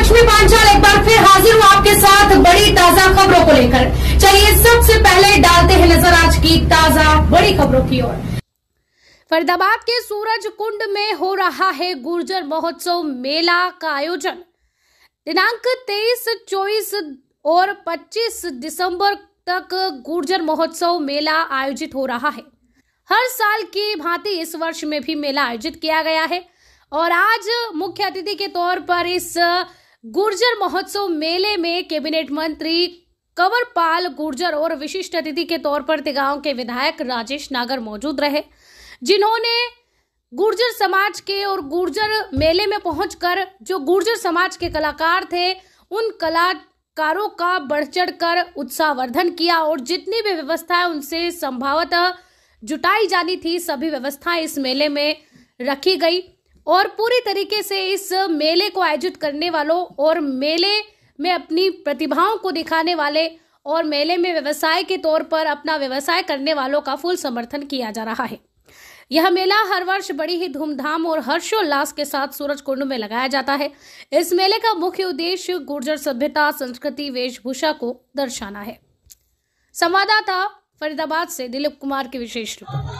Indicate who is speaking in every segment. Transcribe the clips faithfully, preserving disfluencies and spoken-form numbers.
Speaker 1: लक्ष्मी पांचाल एक बार फिर हाजिर हूँ आपके साथ बड़ी ताजा खबरों को लेकर। चलिए सबसे पहले डालते हैं नजर आज की ताजा बड़ी खबरों की ओर। फरीदाबाद के सूरज कुंड में हो रहा है गुर्जर महोत्सव मेला का आयोजन। दिनांक तेईस, चौबीस और पच्चीस दिसंबर तक गुर्जर महोत्सव मेला आयोजित हो रहा है। हर साल की भांति इस वर्ष में भी मेला आयोजित किया गया है और आज मुख्य अतिथि के तौर पर इस गुर्जर महोत्सव मेले में कैबिनेट मंत्री कंवरपाल गुर्जर और विशिष्ट अतिथि के तौर पर तिगांव के विधायक राजेश नागर मौजूद रहे, जिन्होंने गुर्जर समाज के और गुर्जर मेले में पहुंचकर जो गुर्जर समाज के कलाकार थे उन कलाकारों का बढ़ चढ़ कर उत्साहवर्धन किया और जितनी भी व्यवस्थाएं उनसे संभवतः जुटाई जानी थी सभी व्यवस्थाएं इस मेले में रखी गई और पूरी तरीके से इस मेले को आयोजित करने वालों और मेले में अपनी प्रतिभाओं को दिखाने वाले और मेले में व्यवसाय के तौर पर अपना व्यवसाय करने वालों का फुल समर्थन किया जा रहा है। यह मेला हर वर्ष बड़ी ही धूमधाम और हर्षोल्लास के साथ सूरज कुंड में लगाया जाता है। इस मेले का मुख्य उद्देश्य गुर्जर सभ्यता, संस्कृति, वेशभूषा को दर्शाना है। संवाददाता फरीदाबाद से दिलीप कुमार की विशेष रिपोर्ट।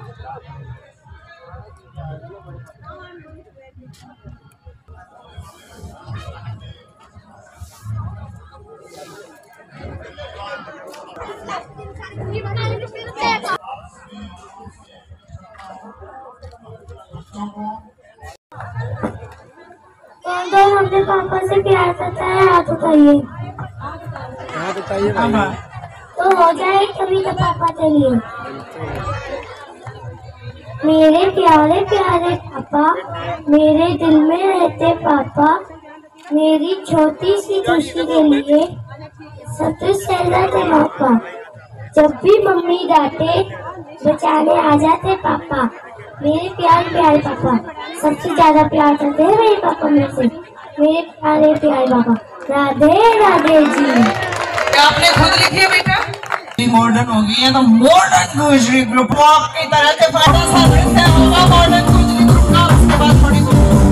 Speaker 2: कौन कौन अपने पापा से प्यार करता है हाथ उठाइए।
Speaker 3: हाथ उठाइए भाई।
Speaker 2: तो हो जाए कभी तो पापा चलिए। मेरे प्यारे प्यारे पापा, मेरे दिल में रहते पापा, मेरी छोटी सी खुशी के लिए सबसे सहना थे पापा। जब भी मम्मी डांटे बचाने आ जाते पापा। मेरे प्यारे प्यारे पापा, सबसे ज्यादा प्यार करते हैं मेरे पापा मेरे से। मेरे प्यारे प्यारे पापा, राधे राधे जी।
Speaker 4: आपने खुद लिखी है बेटा? मॉडर्न हो गई है तो मॉडर्न गुजरी ग्रुप आपकी तरह से फायदा साबित होगा। मॉडर्न गुजरी ग्रुप का उसके बाद थोड़ी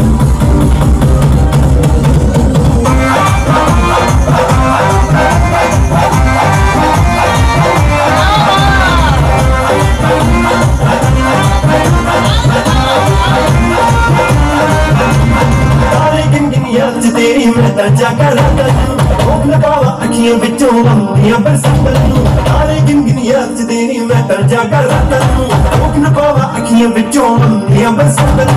Speaker 4: तेरी मैं तर्जा कर लगावा अखियों बिचों मंदियां बरसात तारे गिन गिन याद तेरी मैं तर्जा कर लगावा अखियों बिचों मंदियां बरसात।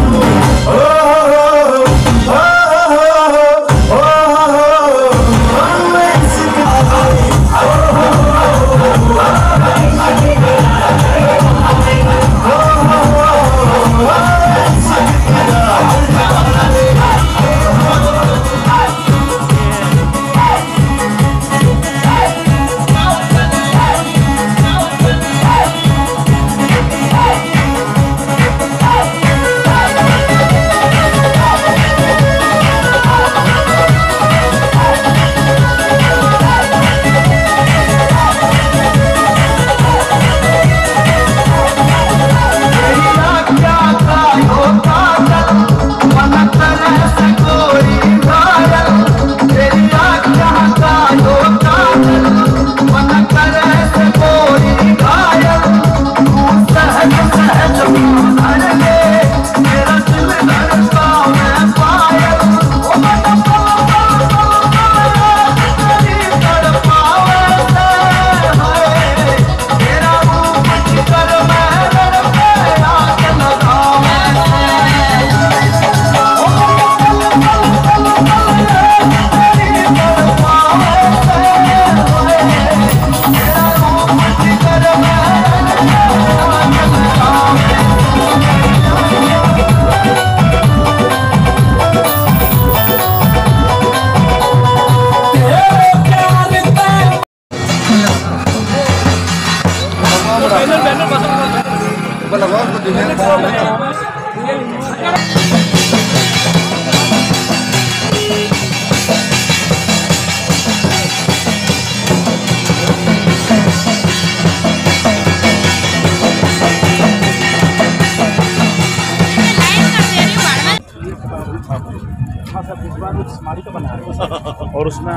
Speaker 5: सब इस बार स्मारिका बना रहे हैं और उसमें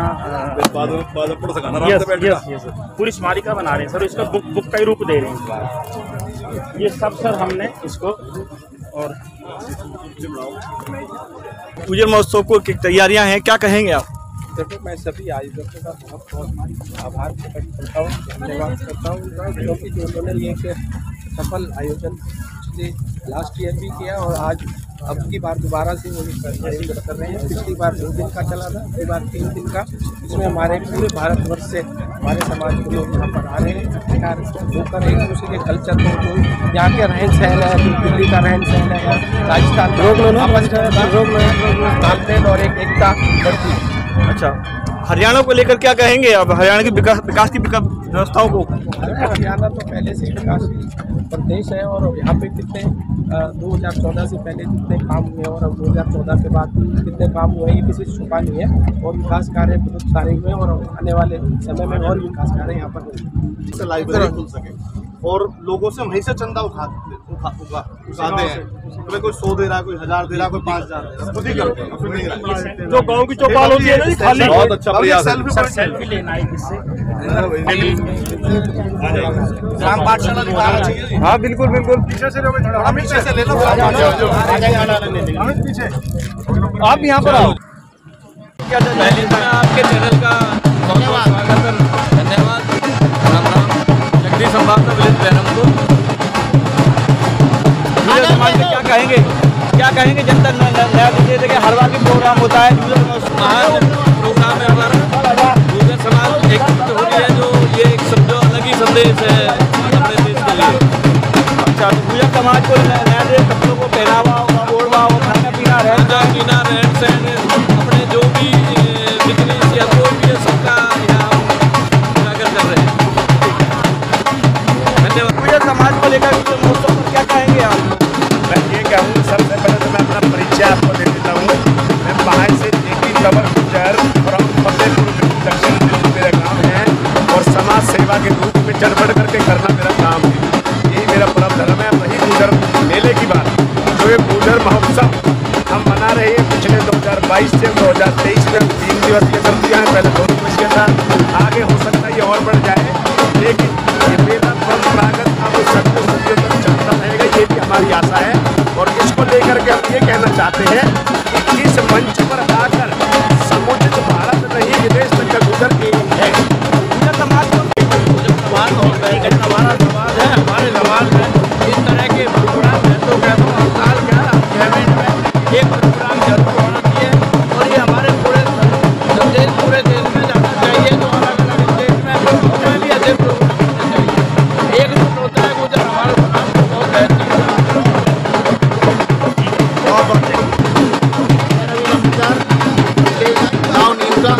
Speaker 6: यस
Speaker 5: यस यस पूरी स्मारिका बना रहे हैं सर, इसका बुक बुक का ही रूप दे रहे हैं इस बार। ये सब सर हमने इसको और
Speaker 6: गुजर महोत्सव को की तैयारियां हैं, क्या कहेंगे आप?
Speaker 3: देखो, मैं सभी आयोजकों का बहुत बहुत आभार प्रकट करता हूँ, धन्यवाद करता हूँ उनका, क्योंकि जो उन्होंने एक सफल आयोजन पिछले लास्ट ईयर भी किया और आज अब की बार दोबारा से वो आयोजन कर रहे हैं। पिछली बार दो दिन का चला था, इस बार तीन दिन का, इसमें हमारे पूरे भारतवर्ष से हमारे समाज के लोग यहाँ पर आ रहे हैं होकर एक दूसरे के कल्चर को, जो यहाँ के रहन सहन है, जो दिल्ली का रहन सहन है या राजस्थान तालमेल और एक एकता बढ़ती है।
Speaker 6: अच्छा, हरियाणा को लेकर क्या कहेंगे आप? हरियाणा की विकास विकास की व्यवस्थाओं को?
Speaker 3: हरियाणा तो पहले से विकासशील प्रदेश है और यहाँ पे कितने दो हज़ार चौदह से पहले जितने काम हुए और अब दो हज़ार चौदह के बाद कितने काम हुए ये किसी से छुपा नहीं है और विकास कार्य बहुत सारे हुए और आने वाले समय में और विकास कार्य यहाँ पर
Speaker 7: जिससे लाइब्रेरी खुल सके और लोगों से वहीं से चंदा उठा उठा उठाते हैं। हमें कोई सौ दे रहा है, कोई हजार दे रहा है, कोई पाँच हजार खुद ही करते हैं, फिर नहीं रहा।
Speaker 6: जो गाँव की चौपाल होती है ना खाली,
Speaker 7: बहुत अच्छा प्रयास है।
Speaker 5: सेल्फी लेना है किससे
Speaker 7: ग्राम पाठशाला दिखाना चाहिए।
Speaker 6: हाँ बिल्कुल बिल्कुल,
Speaker 7: पीछे से थोड़ा पीछे से ले लो, अमित पीछे
Speaker 6: आप यहाँ पर आओ।
Speaker 8: क्या पहले मैं आपके चैनल का बहुत स्वागत है, धन्यवाद। राम राम, जगदीश संभावना विलेज बहरमपुर।
Speaker 6: समाज में क्या कहेंगे, क्या कहेंगे जनता नया जैसे कि हर बार भी प्रोग्राम होता है,
Speaker 8: महान प्रोग्राम है हमारा, गुर्जर समाज एकजुट हो रही है, जो ये एक समझो अलग ही संदेश है अपने देश के लिए।
Speaker 6: अच्छा, तो गुर्जर समाज को नया नए कपड़ों को पहनावा ओढ़वा, खाना पीना रहना
Speaker 8: पीना रहन सहन, अपने जो भी बिजनेस या कोई भी सबका यहाँ उजागर कर रहे हैं। धन्यवाद।
Speaker 6: गुर्जर समाज को लेकर महोत्सव पर क्या कहेंगे आप?
Speaker 5: मैं ये कहूँ, सबसे पहले तो मैं अपना परिचय आपको दे देता हूँ। मैं पहाड़ से एक नंबर गुजर और हम फतेहपुर दक्षिण दिल्ली मेरा काम है और समाज सेवा के रूप में चढ़ बढ़ करके करना मेरा काम है। यही मेरा परम धर्म है। वही गुजर मेले की बात, जो ये गुजर महोत्सव हम मना रहे हैं पिछले दो हज़ार बाईस से दो हज़ार तेईस में तीन दिवसीय कर दिया है, पहले दो दिवसीय था, आगे हो सकता है ये और बढ़ जाए, लेकिन ये मेला परंपरागत अब सदियों सदियों तक चलता रहेगा, ये भी हमारी आशा है। और इसको लेकर के हम ये कहना चाहते हैं कि इस मंच पर आकर समुचित भारत नहीं विदेश तक का गुजर की है।
Speaker 6: गुर्जर समाज को
Speaker 7: हमारा समाज है, हमारे समाज में इस तरह के प्रोग्राम है तो कहता हूँ साल गवर्नमेंट में एक प्रोग्राम जरूर होना चाहिए और ये हमारे पूरे देश पूरे देश में जाना चाहिए। जो अलग अलग देश में उसमें भी ऐसे प्रोग्राम होने चाहिए। एक दिन होता है गुजर हमारे समाज को बहुत बेहतरीन गाँव नीमका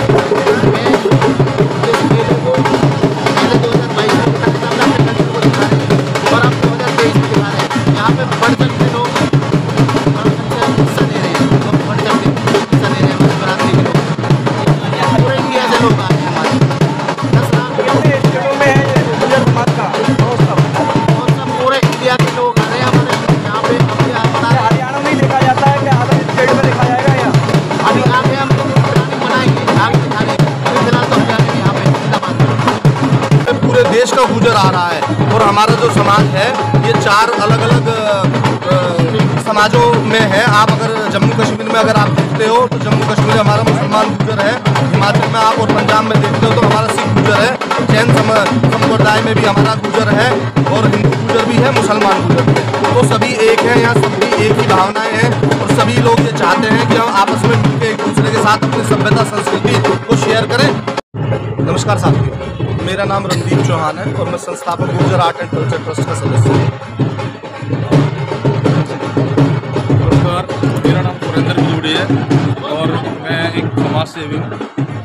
Speaker 7: देश का गुजर आ रहा है और हमारा जो समाज है ये चार अलग अलग समाजों में है। आप अगर जम्मू कश्मीर में अगर आप देखते हो तो जम्मू कश्मीर हमारा मुसलमान गुजर है, हिमाचल में आप और पंजाब में देखते हो तो हमारा सिख गुजर है, जैन संप्रदाय में भी हमारा गुजर है और हिंदू गुजर भी है, मुसलमान गुजर भी है। तो सभी एक हैं, यहाँ सभी एक ही भावनाएं हैं और सभी लोग ये चाहते हैं कि हम आपस में मिलकर एक दूसरे के साथ अपनी सभ्यता संस्कृति को शेयर करें। नमस्कार साथियों, मेरा नाम रणदीप चौहान है और मैं संस्थापक Gurjar art and culture trust का सदस्य हूँ।
Speaker 9: नमस्कार, मेरा नाम सुरेंद्र बिजूड़ी है और मैं एक समाज सेवी हूँ।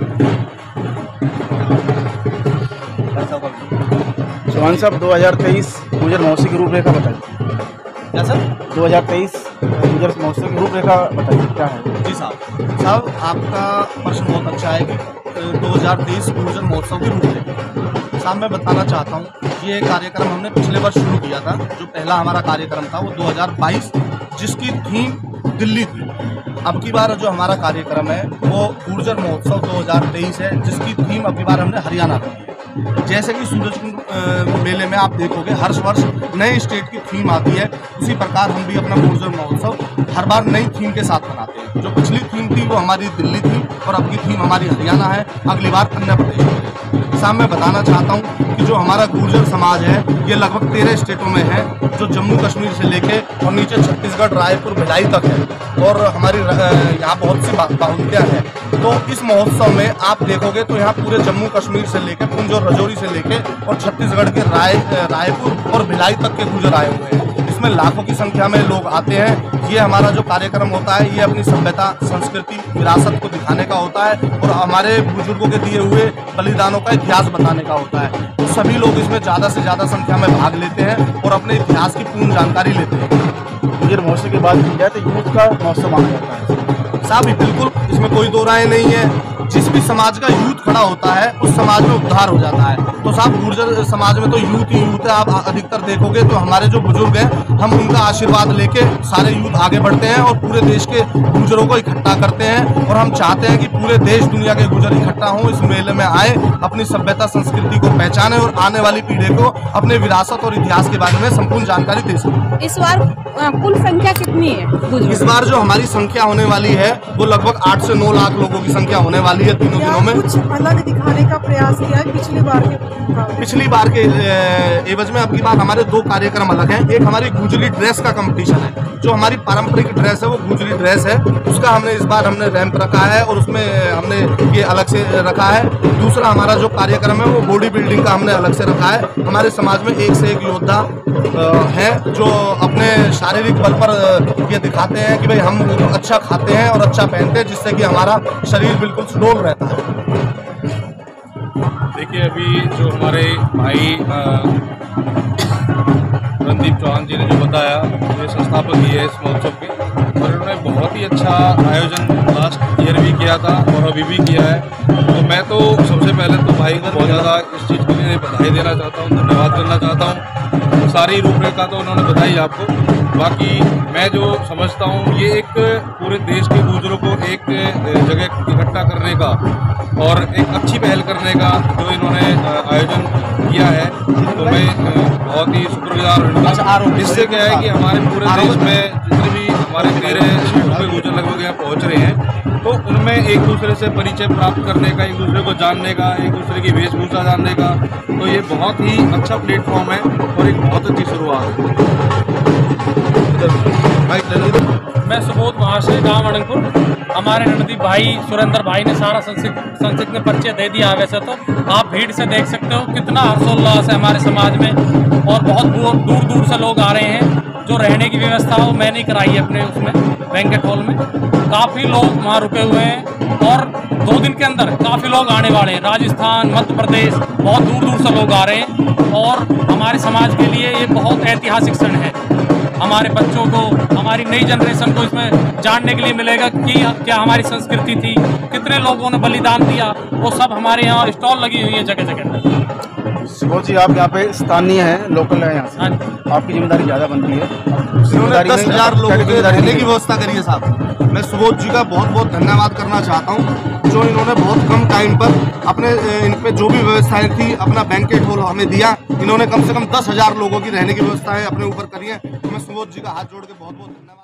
Speaker 5: चौहान साहब, दो हज़ार तेईस गुर्जर महोत्सव की रूपरेखा बताइए।
Speaker 7: क्या सर?
Speaker 5: दो हज़ार तेईस गुर्जर महोत्सव की रूपरेखा बताइए, क्या है?
Speaker 7: जी साहब साहब आपका प्रश्न बहुत अच्छा है कि दो हज़ार तेईस गुर्जर महोत्सव की रूपरेखा। साहब मैं बताना चाहता हूँ, ये कार्यक्रम हमने पिछले वर्ष शुरू किया था। जो पहला हमारा कार्यक्रम था वो दो हज़ार बाईस, जिसकी थीम दिल्ली थी। अब की बार जो हमारा कार्यक्रम है वो गुर्जर महोत्सव दो हज़ार तेईस है, जिसकी थीम अब की बार हमने हरियाणा रखी है। जैसे कि सूरजकुंड मेले में आप देखोगे हर वर्ष नए स्टेट की थीम आती है, उसी प्रकार हम भी अपना गुर्जर महोत्सव हर बार नई थीम के साथ मनाते हैं। जो पिछली थीम थी वो हमारी दिल्ली थी और अब की थीम हमारी हरियाणा है, अगली बार अन्य प्रदेश में। साहब मैं बताना चाहता हूँ कि जो हमारा गुर्जर समाज है ये लगभग तेरह स्टेटों में है, जो जम्मू कश्मीर से लेके और नीचे छत्तीसगढ़, रायपुर, भिलाई तक है और हमारी यहाँ बहुत सी बाहुल्यता है। तो इस महोत्सव में आप देखोगे तो यहाँ पूरे जम्मू कश्मीर से लेकर पुंछ और राजौरी से लेके और छत्तीसगढ़ के राय रायपुर और भिलाई तक के गुर्जर आए हुए हैं। इसमें लाखों की संख्या में लोग आते हैं। ये हमारा जो कार्यक्रम होता है ये अपनी सभ्यता, संस्कृति, विरासत को दिखाने का होता है और हमारे बुजुर्गों के दिए हुए बलिदानों का इतिहास बताने का होता है। तो सभी लोग इसमें ज़्यादा से ज़्यादा संख्या में भाग लेते हैं और अपने इतिहास की पूर्ण जानकारी लेते हैं।
Speaker 6: गुर्जर महोत्सव की बात की जाए तो यूथ का महोत्सव माना जाता है
Speaker 7: साहब, बिल्कुल इसमें कोई दो राय नहीं है। जिस भी समाज का यूथ खड़ा होता है उस समाज में उद्धार हो जाता है। तो साहब गुर्जर समाज में तो यूथ ही यूथ है। आप अधिकतर देखोगे तो हमारे जो बुजुर्ग हैं हम उनका आशीर्वाद लेके सारे यूथ आगे बढ़ते हैं और पूरे देश के गुर्जरों को इकट्ठा करते हैं और हम चाहते हैं कि पूरे देश दुनिया के गुर्जर इकट्ठा हों, इस मेले में आए, अपनी सभ्यता संस्कृति को पहचाने और आने वाली पीढ़ी को अपने विरासत और इतिहास के बारे में संपूर्ण जानकारी दे सकें।
Speaker 10: इस बार कुल संख्या कितनी है?
Speaker 7: इस बार जो हमारी संख्या होने वाली है वो लगभग आठ से नौ लाख लोगों की संख्या होने वाली है तीनों दिनों में।
Speaker 11: कुछ अलग दिखाने का प्रयास किया है पिछली बार के
Speaker 7: पिछली बार के एवज में। अब की बार हमारे दो कार्यक्रम अलग हैं। एक हमारी गुजरी ड्रेस का कंपटीशन है, जो हमारी पारंपरिक ड्रेस है वो गुजरी ड्रेस है, उसका हमने इस बार हमने रैंप रखा है और उसमें हमने ये अलग से रखा है। दूसरा हमारा जो कार्यक्रम है वो बॉडी बिल्डिंग का हमने अलग से रखा है। हमारे समाज में एक से एक योद्धा हैं जो अपने शारीरिक बल पर ये दिखाते हैं कि भाई हम अच्छा खाते हैं और अच्छा पहनते हैं, जिससे कि हमारा शरीर बिल्कुल सुडौल रहता है।
Speaker 9: देखिए अभी जो हमारे भाई रणदीप चौहान जी ने जो बताया, ये संस्थापक ही है इस महोत्सव के और उन्होंने बहुत ही अच्छा आयोजन लास्ट ईयर भी किया था और अभी भी किया है। तो मैं तो सबसे पहले तो भाई को बहुत ज़्यादा इस चीज़ के लिए बधाई देना चाहता हूँ, धन्यवाद करना चाहता हूँ। सारी रूपरेखा तो उन्होंने बताई आपको, बाकी मैं जो समझता हूँ ये एक पूरे देश के गुर्जरों को एक जगह इकट्ठा करने का और एक अच्छी पहल करने का जो इन्होंने आयोजन किया है, तो मैं बहुत ही शुक्रगुजार हूँ। इससे क्या है कि हमारे पूरे देश में जितने भी हमारे तेरह स्टेटों के गुर्जर लगभग यहाँ पहुँच रहे हैं, तो उनमें एक दूसरे से परिचय प्राप्त करने का, एक दूसरे को जानने का, एक दूसरे की वेशभूषा जानने का, तो ये बहुत ही अच्छा प्लेटफॉर्म है और एक बहुत अच्छी शुरुआत है।
Speaker 12: मैं सुबोध महाशय गाँव अड़ंगपुर। हमारे रणदीप भाई, सुरेंद्र भाई ने सारा संक्षिप्त में परिचय दे दिया। वैसे तो आप भीड़ से देख सकते हो कितना हर्षोल्लास है हमारे समाज में और बहुत दूर दूर से लोग आ रहे हैं। जो रहने की व्यवस्था हो मैंने कराई है अपने उसमें बैंकेट हॉल में। काफ़ी लोग वहाँ रुके हुए हैं और दो दिन के अंदर काफ़ी लोग आने वाले हैं। राजस्थान, मध्य प्रदेश, बहुत दूर दूर से लोग आ रहे हैं और हमारे समाज के लिए ये बहुत ऐतिहासिक क्षण है। हमारे बच्चों को, हमारी नई जनरेशन को इसमें जानने के लिए मिलेगा कि क्या हमारी संस्कृति थी, कितने लोगों ने बलिदान दिया, वो सब हमारे यहाँ स्टॉल लगी हुई है जगह जगह।
Speaker 6: सुबोध जी आप यहाँ पे स्थानीय हैं, लोकल है यहाँ से, आपकी जिम्मेदारी ज़्यादा बनती है।
Speaker 7: इन्होंने दस हजार लोगों के रहने की व्यवस्था करी है साहब। मैं सुबोध जी का बहुत बहुत धन्यवाद करना चाहता हूँ, जो इन्होंने बहुत कम टाइम पर अपने इन पे जो भी व्यवस्थाएं थी अपना बैंकेट हॉल हमें दिया। इन्होंने कम से कम दस हजार लोगों की रहने की व्यवस्थाएं अपने ऊपर करी है। तो मैं सुबोध जी का हाथ जोड़ के बहुत बहुत धन्यवाद